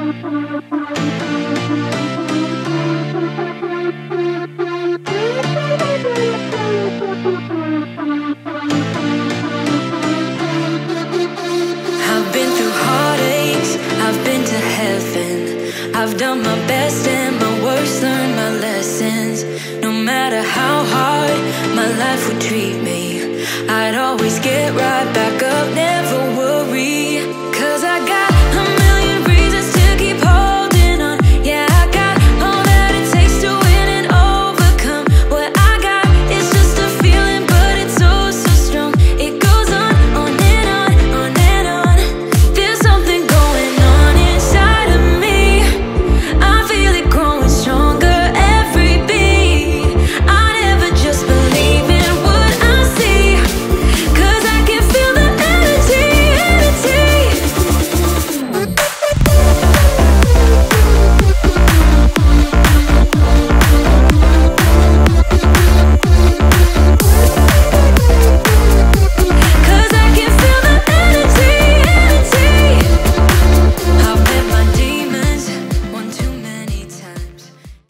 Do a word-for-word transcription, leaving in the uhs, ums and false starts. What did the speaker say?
I've been through heartaches, I've been to heaven. I've done my best and my worst, learned my lessons. No matter how hard my life would treat me, I'd always get right back